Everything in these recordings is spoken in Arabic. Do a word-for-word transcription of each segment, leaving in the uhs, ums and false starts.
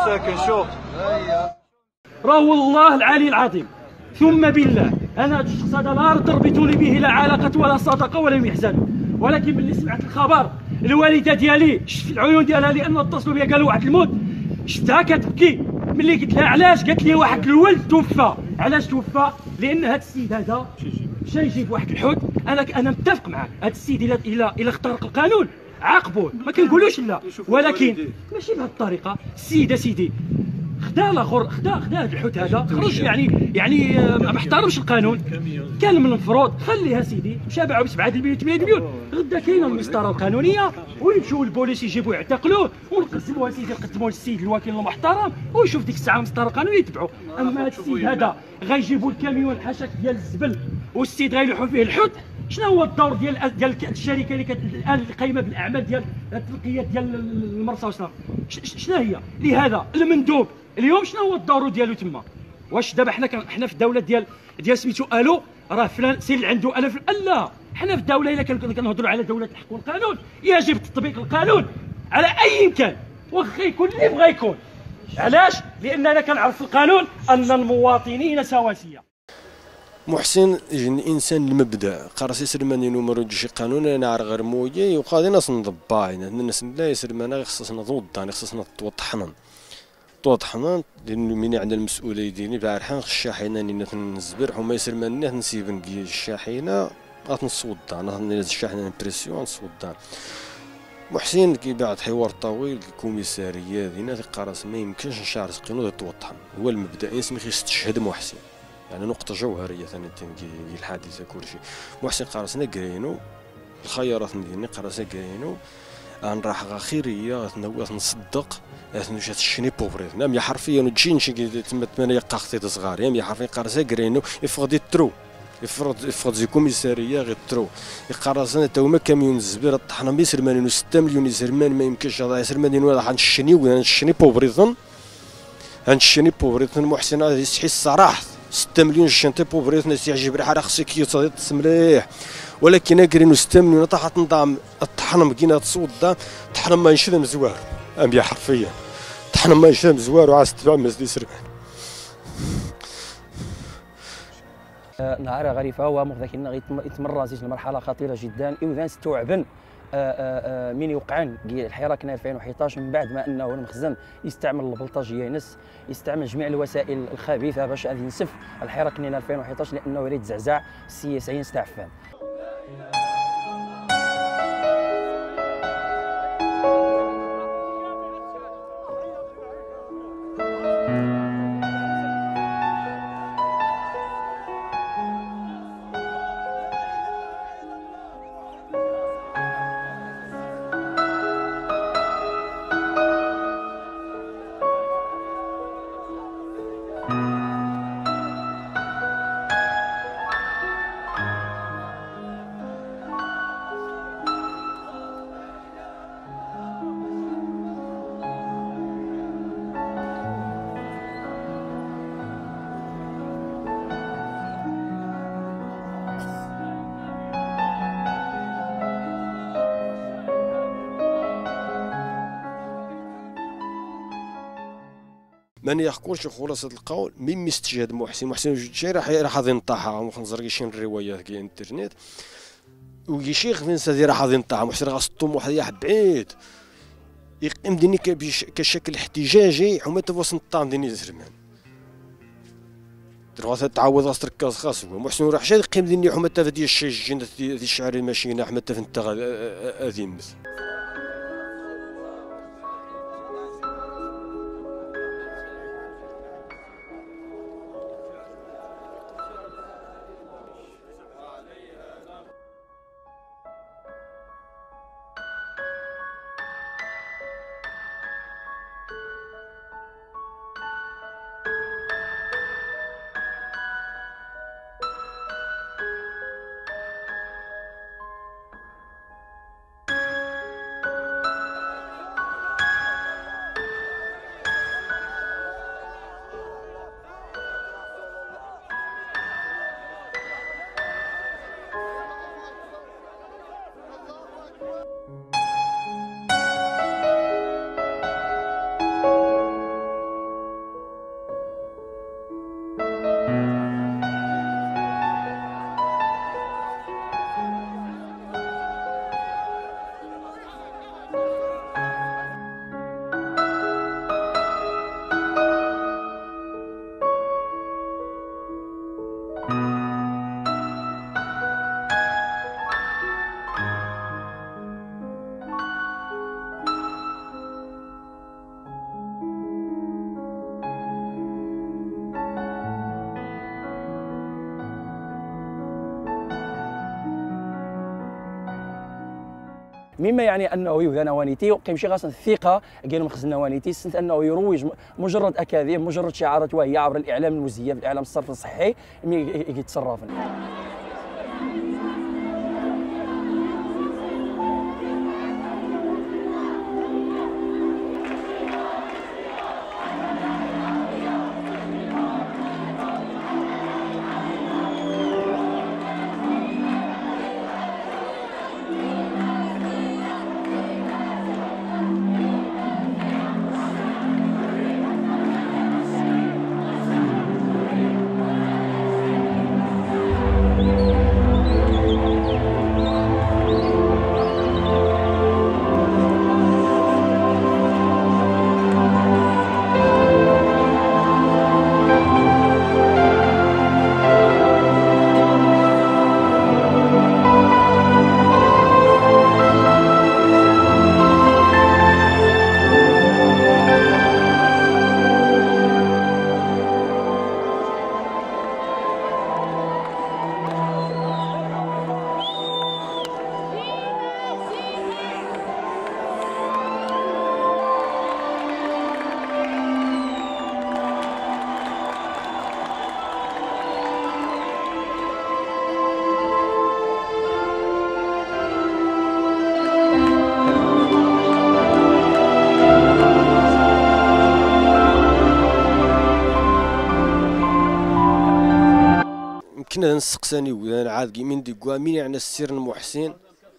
ساكن شوف. راه والله العلي العظيم ثم بالله انا هذا الشخص هذا لا تربطني به لا علاقه ولا صداقه ولا محزن، ولكن ملي سمعت الخبر الوالده ديالي شفت في العيون ديالها لانه اتصلوا بها قالوا واحد الموت، شفتها كتبكي. ملي قلت لها علاش قالت لي واحد الولد توفى. علاش توفى؟ لان هذا السيد هذا مشى يجيب واحد الحوت. انا انا متفق معاك، هذا السيد الا الا الا اخترق القانون عاقبوه، ما كنقولوش لا، ولكن ماشي بهذه الطريقه. السيد سيدي خدا الاخر خدا خدا هذا الحوت هذا خرج، يعني يعني ما احترمش القانون. كان من المفروض خليها سيدي، مشى باعوا ب سبعة المليون ثمانية المليون، غدا كاينه المسطره القانونيه ويمشيو للبوليس يجيبوا يعتقلوه ونقسموها سيدي، نقدموه للسيد الوكيل المحترم ويشوف ديك الساعه المسطره القانونيه يتبعوا. اما هذا السيد هذا غيجيبوا الكاميون حاشاك ديال الزبل والسيد غيلوحوا فيه الحوت. شنو هو الدور ديال ديال الشركه اللي كت الان قايمه بالاعمال ديال التنقيات ديال المرسى وشنو شنو هي؟ لهذا المندوب اليوم شنو هو الدور ديالو تما؟ واش دابا حنا حنا في الدوله ديال ديال سميتو الو راه فلان سير اللي عنده الف؟ لا، حنا في الدوله الا كنهضروا على دوله الحق والقانون يجب تطبيق القانون على اي مكان واخا يكون اللي بغى يكون. علاش؟ لاننا كنعرف القانون ان المواطنين سواسيه. محسن انسان المبدا قرصي سلماني نمر شي قانون انا عار غير مويا وقاضي ناس نضباين الناس لا يسلمانا خصنا نوضان خصنا توضحنا توضحنا لان من عندنا المسؤوليه ديالي بارحان الشاحنه اللي نزبر حما يسلماني نسيب نقي الشاحنه غتنصوضان الشاحنه بريسيون نصوضان. محسن كيبعد حوار طويل الكوميساريه دينا قراص ما يمكنش نشعر قانون توضحنا هو المبدا انسان خص تشهد محسن، يعني نقطة جوهرية ثاني ديال الحادثة كلشي. محسن قرصنا كرينو الخيارات ديالنا قرصنا كرينو ان راح خيرية غتنوض نصدق غتنوش هادشي بوفريت نعم يا حرفيا تجي نشي تما ثمانية قاختي صغار يا حرفيا قرصنا كرينو يفقد الترو يفرض يفرض زي كوميسارية غير ترو يقرصنا تا هما كاميون الزبير طحنا بيسرمان ستة مليون يسرمان ما يمكنش هذا يسرمان ولا غنشني غنشني بوفريتن غنشني بوفريتن. محسن هذا يستحي الصراحة ستة مليون شنتي بوفريت ناس يعجب ريحه راه خصك كيتص مليح، ولكن كرينو ستة مليون طاحت نظام الطحن بقينا تصودا طحن ما ينشد مزوار ام حرفيا طحن ما ينشد مزوار وعاس تبع مزدي سربان. نهار غريفه هو مغذى يتمرر زيج المرحله خطيره جدا اذا استوعبا من يوقعن الحراك ألفين وحداش من بعد ما انه المخزن يستعمل البلطجيه ينس يستعمل جميع الوسائل الخبيثه باش غادي ينسف الحراك ألفين وحداش لانه يريد زعزع السي سعيد ستعفان. من يحكولش خلاصة القول مما استجهاد محسن محسن وجدشي راح راح غادي نطاحها ونخنزر كيشين الروايات كي الانترنت ويشيخ فين سادي راح غادي نطاحها محسن غاص الطموح ديال بعيد يقيم ديني كشكل احتجاجي حما تفوس نطام ديني زرمان تروح تعاود راس تركاز خاص هو محسن راح جا يقيم ديني حما تا ديال الشي جين ديال الشعر الماشينا حما تا فنت غادي يمس. مما يعني انه يبدا نوانيتي وقيمشي غاس الثقه كاين مخزن نوانيتي سنت انه يروج مجرد اكاذيب مجرد شعارات وهي عبر الاعلام المزيف الاعلام الصرف الصحي يتصرف. كنا نسقساني وانا عاد من ديكوا مين يعني السير المحسن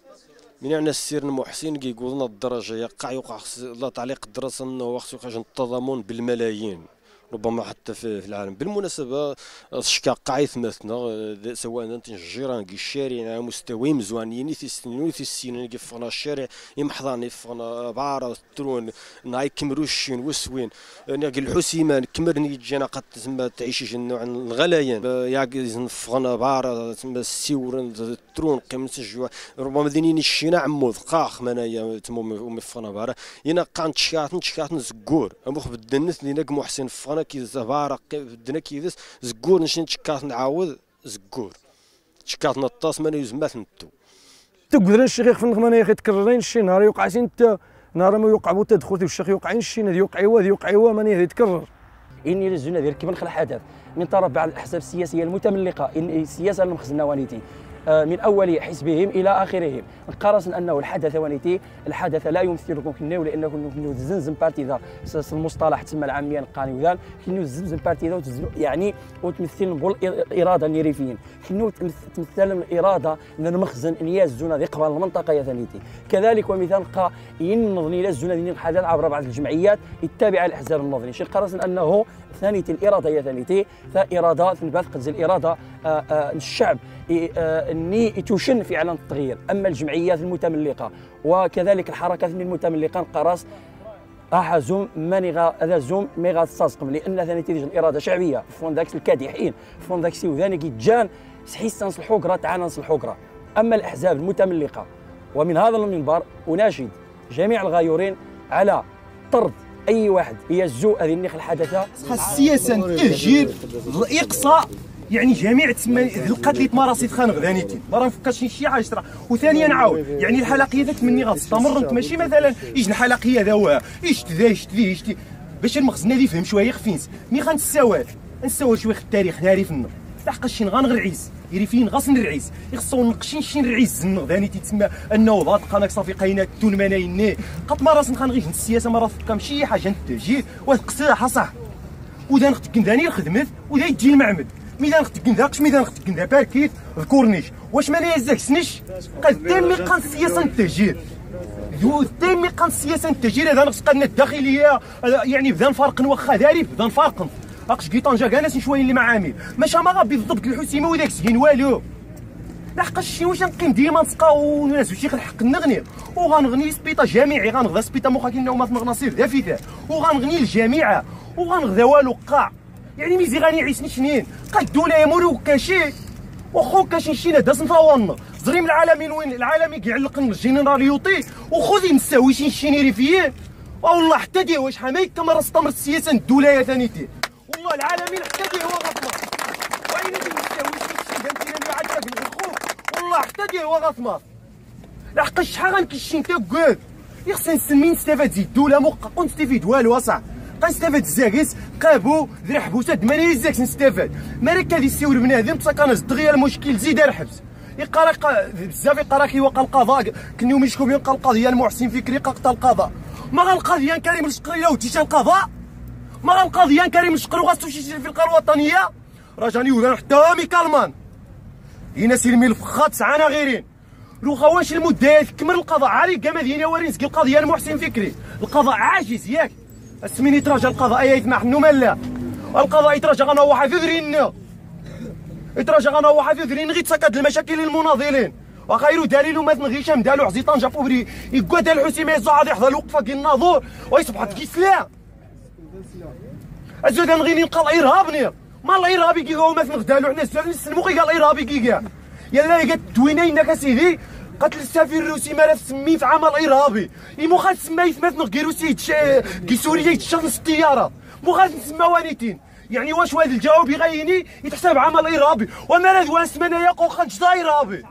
من يعني السير المحسن كيقولنا الدرجه يقع يوقع لا تعليق الدراسه انه وقت يوقع التضامن بالملايين ربما حتى في العالم. بالمناسبه الشكا قاعد مثلنا سواء انت الجيران كي الشارع على مستوى مزوانين في السنين في السنين كيفقنا الشارع يمحضان يفقنا بعرة ترون ناي كمروشين وسوين يعني الحسيمان كمرني جينا قد تسمى تعيش جنو عن الغلايان يا نفقنا بعرة تسمى السيور ترون قيمة الجوا ربما دينين الشينا عمود قاخ منايا تمو مفقنا بعرة ينا قان تشكات تشكات زكور امخ بدنس لينك محسن فقنا كي زبارة بدنا كي زكور نشين تشكات نعاود زكور تشكات نطاس مانا يزمات نتو تقدرين الشيخ في النغمة يا اخي تكررين شي نهار يوقع سنت نهار ما يوقع بو تدخل الشيخ يوقعين شي نهار يوقع يوا يوقع يوا ماني هذه يتكرر. اني لزونا ديال كيف نخلق حدث من طرف بعض الاحزاب السياسيه المتملقه ان السياسه المخزن نوانيتي من اول حزبهم الى اخرهم نقارس انه الحدث ونيتي الحدث لا يمثلكم كنيو لانه كنيو زنزم بارتي ذا المصطلح تسمى العاميه القاني وذا كنيو زنزم بارتي ذا يعني وتمثل نقول الاراده النيريفيين كنيو تمثل الاراده ان المخزن ان يزونا ذي قبل المنطقه يا ثانيتي كذلك ومثال قا ينظني لزونا ذي الحدث عبر بعض الجمعيات التابعه للاحزاب النظري شي قارس انه ثانيتي الاراده يا ثانيتي فاراده تنبث قد الاراده آآ آآ الشعب اني توشن في اعلان التغيير. اما الجمعيات المتملقه وكذلك الحركات المتملقه قراص احزم ماني غا هذا زوم مي غاتصاصقم لان ثاني تيجي الاراده شعبيه فون ذاك الكادحين فون ذاك سيوذاني كيتجان حيس نصلحوا كرا تعال نصلحوا كرا. اما الاحزاب المتملقه ومن هذا المنبر اناشد جميع الغايورين على طرد اي واحد يزو هذه النخ الحدثه السياسه التهجير الاقصاء يعني جميع تسمى القتل اللي تمارس يتخانق ذانيتي ما راه مفكرش شي حاجه ترى. وثانيا نعاود يعني الحلقيه ذاك مني غتستمر ماشي مثلا يجي الحلقيه ذا يشت ذا يشت ذي يشت باش المخزن هذا يفهم شويه خفينس مي غنساوات نساو شويه التاريخ ناري في النغ لحقاش شي غنغ العيس يري فين غاس نرعيس يخصو نقشين شي نرعيس النغ ذانيتي تسمى انه ضاد قناك صافي قاينات تون منايني قد مراس نخان غير السياسه مرات كم شي حاجه التهجير وتقصيها صح وذا نختكن ذاني الخدمت وذا يجي المعمد ميدان ختكن ذاكش ميدان ختكن ذا باركيت ذكورنيش واش مالا يزاك سنش قدام ميقان السياسه التهجير قدام ميقان السياسه التهجير هذا نقص قالنا الداخليه يعني بدا نفارق واخا داري بدا نفارق اقش كي طنجه كاع ناس شويه اللي معامل ماشي ما غا بالضبط الحسيمه وذاك سكين والو لحقاش شي واش نقيم ديما نسقاو ناس وشي الحق نغني وغنغني سبيطه جامعي غنغدا سبيطه مخا كاين ما تمغناصير ذا فيتا وغنغني الجامعه وغنغدا والو قاع يعني ميزي غاني عيسني شنين قدو لا يمورو كاشي وخو كاشي شينا داز نفاون زريم العالمين وين العالمي كيعلق الجنرال يوطي وخذي نساوي شي شينيري فيه والله حتى دي واش حمايك كما استمر السياسه الدوله ثانيتي والله العالمين حتى دي هو غطمر وين نساوي شي شي فهمتيني اللي عجبك الخوف والله حتى دي هو غطمر لحقاش شحال غنكشي انت كاع يخصنا نسمي نستافد زيد الدوله مو نستفيد والو اصاحبي غنستافد الزاكيس قابو ذرا حبوسات ماني زاك نستافد مالك هادي السيور بنادم تسكنز دغيا المشكل زيد الحبس يقرا بزاف يقرا كيوقع القضاء كنيو مشكو بين القضيه المحسن فكري قتل القضاء ما غالقضيه كريم الشقري لو تيشان القضاء ما غالقضيه كريم الشقري وغاسو شي في القرى الوطنيه راه جاني ولاد حتى ميكالمان هنا سلمي الفخات سعانا غيرين لوخا واش المده تكمل القضاء عالي كاع ديالي ورين سقي القضيه المحسن فكري القضاء عاجز ياك السمين يتراجع القضاء اي يسمح انه مالا القضاء يتراجع غنا واحد يدرينا يتراجع غنا واحد يدرين غير تسكد المشاكل المناضلين وخير دليل ما تنغيش مدالو حزي طنجه فوبري يقعد الحسيمه يزعض يحضر الوقفه ديال الناظور ويصبح كيسلا ازود نغي نلقى الارهاب ما الارهابي كي هو ما تنغدالو حنا السؤال نسلمو غير الارهابي كي كاع يلا قالت دوينينك اسيدي قتل السفير الروسي ما سمي في عمل ارهابي مو خاص تسمى مثلا غير روسي كي سوريا يتشغل الطياره مو خاص نسمى وانيتين يعني واش هذا الجواب يغيني يتحسب عمل ارهابي وما لا دوان سمانا يا واخا نشدا ارهابي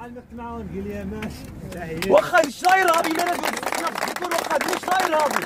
واخا نشدا ارهابي ما لا دوان واخا نشدا ارهابي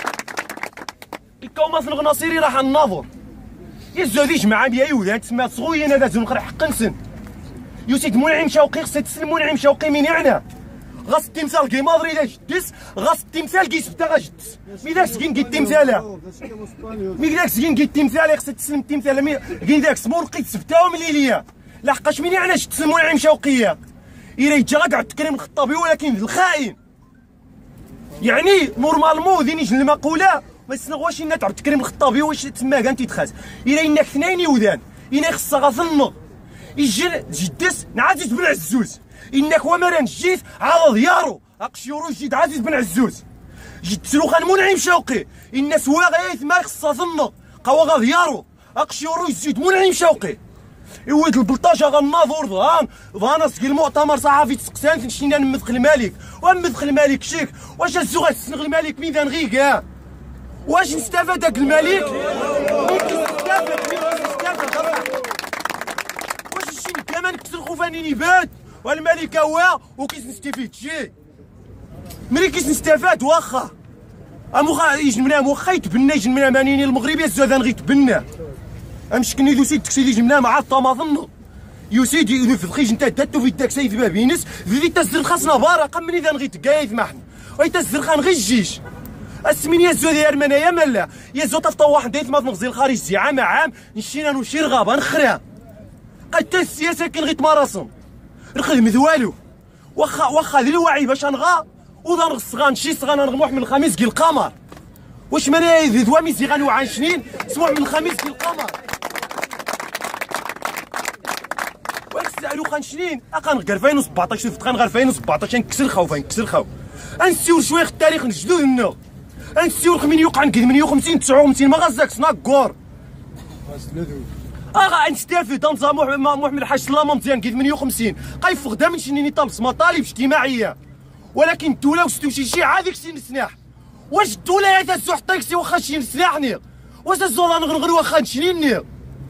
كاو مثلا ناصيري راح الناظر يزودي جماعه بيا يولاد تسمى صغوين هذا زون نقرا حق نسن يوسيد منعم شوقي خصك تسلم منعم شوقي من يعنى غاس التمثال كي ماضري الا جدس غاس التمثال كي سبتا غاجدس مي داك سكين كي التمثال مي داك سكين كي التمثال خصك تسلم التمثال مي كاين داك سمور لقيت سبتاو من ليليا لحقاش من يعنى تسلم منعم شوقي الا يجي غاكع تكريم الخطابي ولكن الخائن يعني نورمالمون دينيش المقوله ما تسنغواش ان تعب تكريم الخطابي واش تما كان تيتخاز الا انك اثنين يودان الا خصها غاثنض يجي جدس نعزيز بن عزوز انك ومران جيت على ديارو اقشيورو جيت عزيز بن عزوز جيت سلوخان منعم شوقي الناس واغيث ما خصها ظنه قواغا ديارو اقشيورو جيت منعم شوقي يود البلطاجه غناظور ضان ضان سقي المؤتمر صحفي تسقسان تنشينا نمدخل الملك ومدخل الملك شيك واش الزوغ تسنغ الملك ميدان غيكا واش نستافد داك الملك نستافد نستافد واش الشي كمان كسر خوفاني نبات والملك هو وكيس نستفيد شي ملي كيس نستفاد واخا اموخا يجمنا واخا يتبنى يجمنا مانيني المغربيه الزودان غيتبنى امشكني ذو سيد تكسي يجمنا مع الطماطم يسيدي في الخيج نتا داتو في التاكسي ذبا بينس ذي تزر خاصنا بارقه مني ذا غيتكايد معنا وي تزر خان غير الجيش السمين يا زود يا رمانا يا ملا يا زود طفطا واحد دايت ما تنغزي الخارج زي عام عام نشينا نمشي رغابه نخريها قد السياسه كاين غير تمارسهم الخدم ذوالو واخا واخا ذي الوعي باش نغا وذا نغصغان شي صغان نغموح من الخميس كي القمر واش مانا ذي ذوامي زي غانو عايشين سموح من الخميس كي القمر واش سالو خانشنين اقا نغ ألفين وسبعطاش شفت غير ألفين وسبعطاش نكسر خوف نكسر خوف انسيور شويه التاريخ نجدو لنا انسيور من يوقع نكذب من خمسين تسعة وخمسين ما غازاك سناكور اغا نستافد نظام محمد الحاج سلامه مزيان كيف من خمسين قيفغ دا من شنيني طالب مطالب اجتماعيه ولكن الدوله وستوشي شي عاديك سي نسناح واش الدوله هذا زو حطيكسي واخا شي نسناحني واش الزوضه نغنغر واخا نشنيني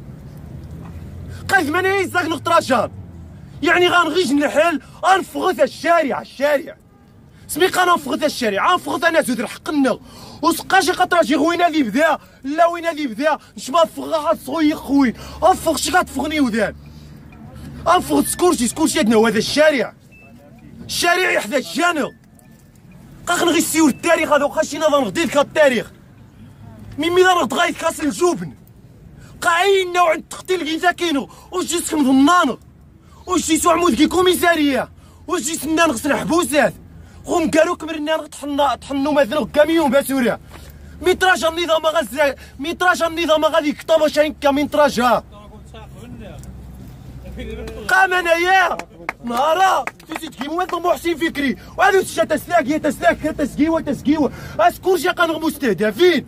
قيف ماني يزاك نغطراشان يعني غنغيج نحل غنفغث الشارع الشارع سميقا نفغث الشارع غنفغث انا زود حقنا وسقاشي قطراجي وين هذي بدا لا وين هذي بدا نشما فغا صغير خوين انفغ شي غتفغني ودان انفغ سكورشي سكورشي عندنا هذا الشارع الشارع يحدى جانا قاخ نغي السيور التاريخ هذا وخا شي نظام غدير كا التاريخ من ميدان غدغايت كاس الجبن قاين نوع التقتيل كي كاينو واش جيتكم ضمانه واش جيتو عمود كي كوميساريه واش جيتنا نغسل حبوسات هم كانوا كمرنا طحنا طحنوا مثلا كاميون باسوريا ميتراج النظام غاز ميتراج النظام غادي كطابه شاين كميتراجها قام انايا نهارا تزيد كيما محسن فكري وهذا تشا تسلاك هي تسلاك تسقيوه تسقيوه اسكورجي قانغ مستهدفين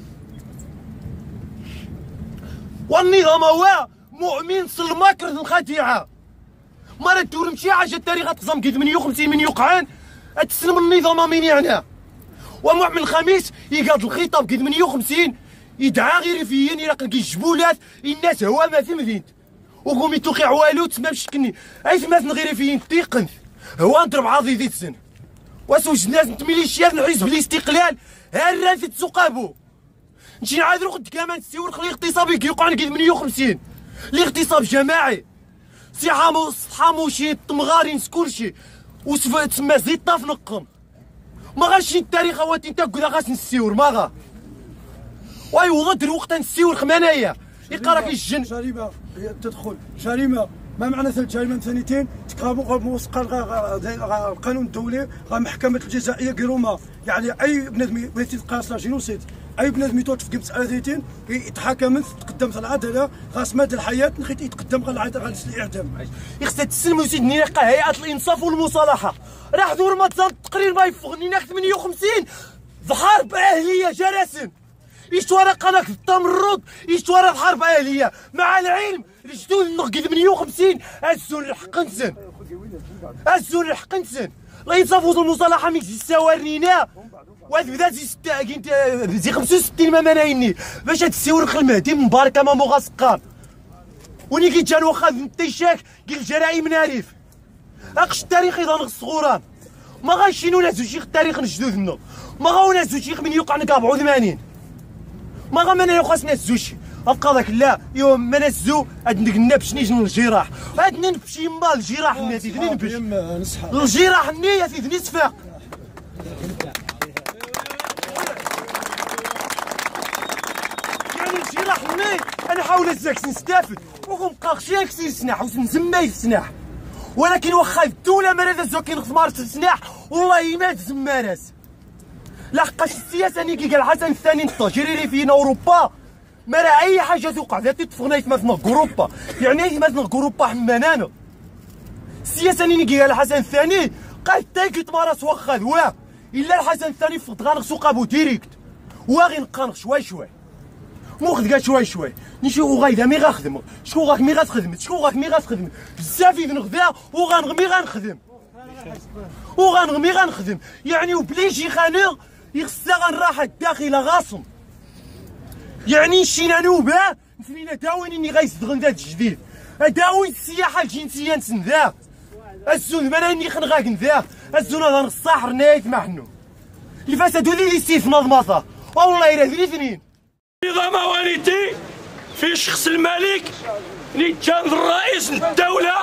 والنظام هو مؤمن المكر الخديعه مرة تدور مشي حاجه التاريخ تقزم كي ثمانية وخمسين من يوقعان تسلم النظام مين يعني ومعمل الخميس يقاد الخطاب كي ثمانية وخمسين يدعى غير فيين الى كيجبولات الناس هو ما ثمذينت وقومي توقع والو تسمى بشكني اي ثماث غير فيين تيقنث هو نضرب عاضي ذي السن واش واش الناس انت ميليشيات الحزب الاستقلال هران في تسوقابو نمشي نعاودو قد كمان السيور خلي اغتصابي كيوقع لك ثمانية وخمسين الاغتصاب جماعي سي حامو حاموشي الطمغارين كلشي وسما تسمى زيطه في نقم ما غاش التاريخ اواتي انت كدا غاس نسيور ما غا واي وضد الوقت نسيور خمانايا يقرا في الجن جريمه تدخل جريمه ما معنى ثلاث جريمه ثانيتين تقابو موثقه القانون الدولي محكمه الجزائيه كيروما يعني اي بنادم يتقاس جينوسيد اي بنادم يتوقف في مساله ثلاثين يتحاكم تقدم في العداله خاص مدى الحياه نخيت يتقدم غير العداله الاعدام خصها تسلموا سيدني نلقى هيئه الانصاف والمصالحه راه دور ما تصل التقرير ما يفغني ناخذ ثمانية وخمسين في حرب اهليه جراسن يشتوى قناك في التمرد يشتوى في حرب اهليه مع العلم الجدود نقي ثمانية وخمسين الزون الحق نسن الزون الحق نسن الانصاف والمصالحه ميك السوارنينا وهذا بدا زي خمسة وستين ما منايني باش هاد السيور المهدي مباركه ما مغاسقان وني كي جان واخا التيشاك قال الجرائم ناريف اقش التاريخ اذا نغص غوران ما غاشينو نازو شيخ التاريخ نجدود منو ما غاو نازو شيخ من يوقع لك أربعة وثمانين ما غا مانا يوخاس نازو شي ابقى ذاك لا يوم ما نازو هاد نبش نيجي للجراح هاد ننبش يما الجراح ني تيدني نبش الجراح ني تيدني صفاق يعني الجراح ني انا حاول ازاك نستافد وغنبقى خشيك سناح ونسمى السناح ولكن واخا الدوله ما راه زوكين خمار السناح والله ما تسمى ناس لحقاش السياسه ني كي قال حسن الثاني التجريري فينا اوروبا ما راه اي حاجه توقع ذات تفغنا مثلا اوروبا يعني مثلا اوروبا حمانانا السياسه ني كي قال حسن الثاني قال تاكي تمارس واخا واه الا الحسن الثاني فقد غنغسو قابو ديريكت واغي نقانغ شوي شوي مو خد قال شوي شوي نشوفو غايدا مي غاخدم شكون غاك مي غتخدم شكون غاك مي غتخدم بزاف نغدا وغنغمي غنخدم وغنغمي غنخدم يعني وبليجي خانو يخصها غنراحة الداخله غاصم يعني شينا نوبه نسمينا داوين اني غيصدغن ذات الجديد داوين السياحه الجنسيه نسنذا الزون ماني خنغاك نذا الزون هذا الصاحر نايت ما حنو اللي فسدوا لي لي سيف نظمطه والله الا ذري اثنين نظام والدي في شخص الملك نيتشان الرئيس الدولة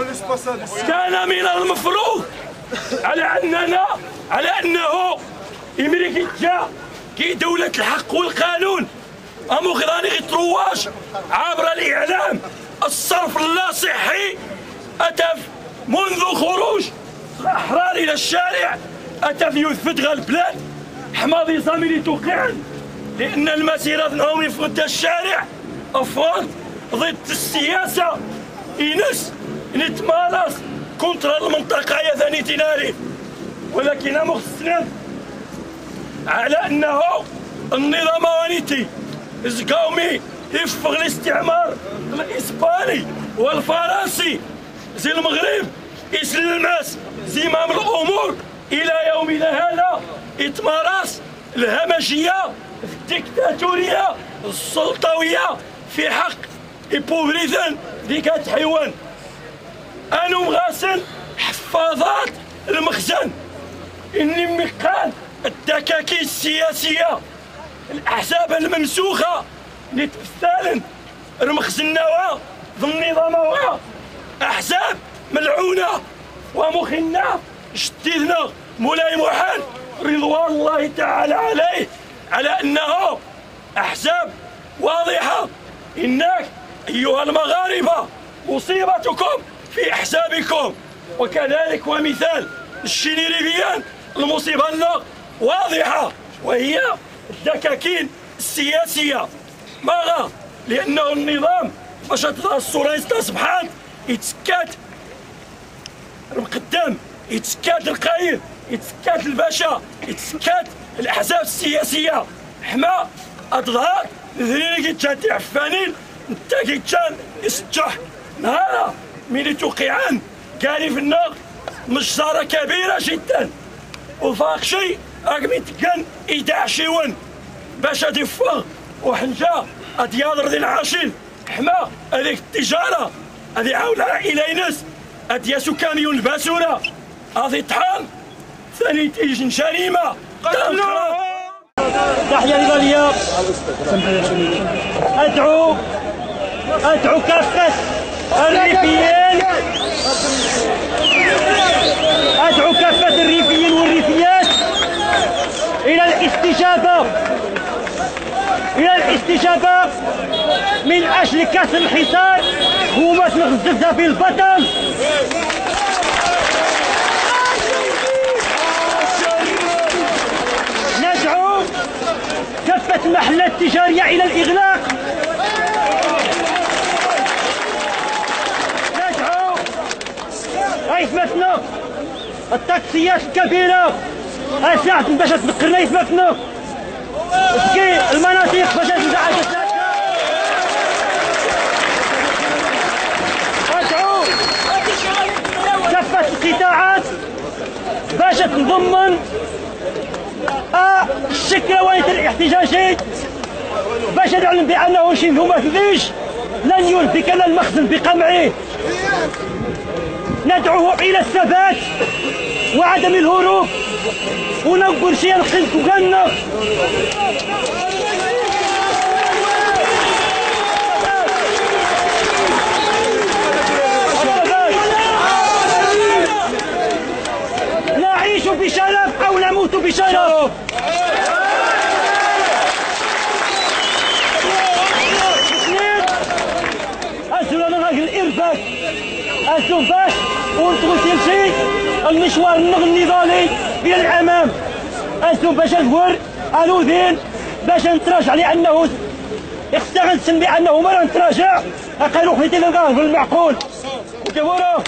كان من المفروض على أننا على أنه إمريكي جا كي دولة الحق والقانون أمو غيراني غي ترواج عبر الإعلام الصرف اللا صحي أتى منذ خروج الأحرار إلى الشارع أتى في يثبت البلاد حماضي صامي توقعا لأن المسيرة نهومي في الشارع أفراد ضد السياسة إنس نتمارس كونتر المنطقة يا ثاني تناري ولكن مخصنا على أنه النظام وانيتي زقاومي يفغ الاستعمار الإسباني والفرنسي زي المغرب يسلماس زمام الأمور إلى يومنا هذا يتمارس الهمجية الديكتاتورية السلطوية في حق إبوبريزن ديك حيوان أنو مغاسل حفاظات المخزن إني مكان الدكاكين السياسية الأحزاب الممسوخة نتمثالن المخزنوا ضمن نظامها أحزاب ملعونة ومخنة شديدنا مولاي محال رضوان الله تعالى عليه على أنه أحزاب واضحة إنك أيها المغاربة مصيبتكم في أحزابكم وكذلك ومثال الشنيريبيان المصيبة لنا واضحة وهي الدكاكين السياسية ماغا لأنه النظام باش تظهر الصورة سبحان يتسكات المقدم يتسكات القايد يتسكات الباشا يتسكات الأحزاب السياسية حما أتظهر ذريني كيتشان عفانين نتا كيتشان يسجح نهارا ملي توقعان كاني في النار مجزرة كبيرة جدا وفاق شيء راكم تكن إيداعشيون باش تفغ وحنجا أديال رضي العاشين حما هذيك التجارة هذي عاولها إلى ناس أديا سكانيون الباسورة هذي طحان سانيتيشن جريمة قتلوا. تحية لغالية. أدعو أدعو كافة الريفيين أدعو كافة الريفيين والريفيات إلى الاستجابة إلى الاستجابة من أجل كسر الحصار حكومة مغزلة في البطن. ندعو كافة المحلات التجارية إلى الإغلاق. ندعو يثبتنا التاكسيات الكبيرة أساعد باش تذكرنا يثبتنا تسكي المناطق باش تزعج. أدعو كافة القطاعات باش تنضمن الشكاوى الاحتجاجي باش نعلم بأنه شي ممثليش لن يلبك لنا المخزن بقمعه. ندعوه إلى الثبات وعدم الهروب ونقول شيء نخلكو كنا. نعيش بشرف أو نموت بشرف. أسلو أنا راجل الإرباك أسلو باش ونتغسل شيء المشوار النضالي إلى الأمام. أسلو باش نور الأذين باش نتراجع لأنه اختغنسن بأنه مرة نتراجع أقلوا في تلقاه بالمعقول. جمهوره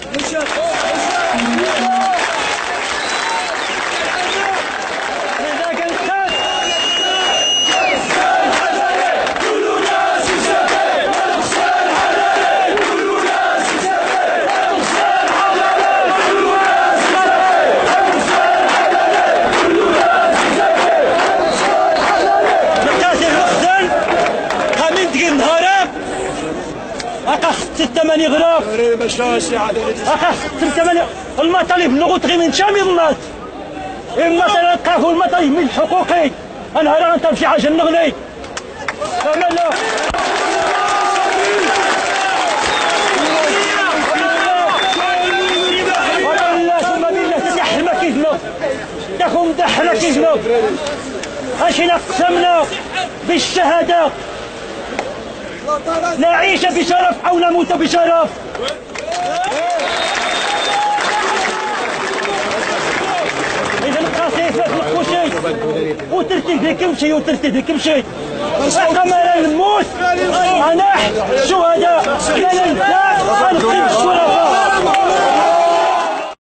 الثمن يغرق أخاف الثمن المطالب نغوت غير من شام يضمات المطالب قافوا المطالب من حقوقي أنا راه أنت بشي حاجة نغني فمالا والله ثم بالله تدحر ما كيفنا تاكم مدحر كيفنا أشينا قسمنا بالشهادة نعيش بشرف أو نموت بشرف. إذا القصيفة تلقوا شيء وترتيب لكم شيء وترتيب لكم شيء. أما نموت أنا شهداء لا ننسى الشرفاء.